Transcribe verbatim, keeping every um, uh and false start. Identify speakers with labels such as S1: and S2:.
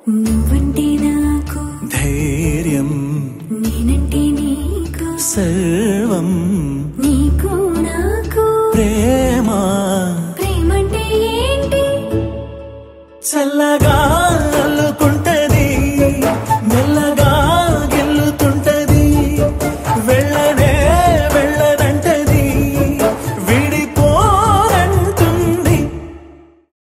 S1: నువ్వంటే నాకు
S2: ధైర్యం,
S1: నేనంటే నీకు
S2: సర్వం,
S1: నీకు నాకు
S2: ప్రేమ.
S1: ప్రేమంటే ఏంటి?
S2: చల్లగా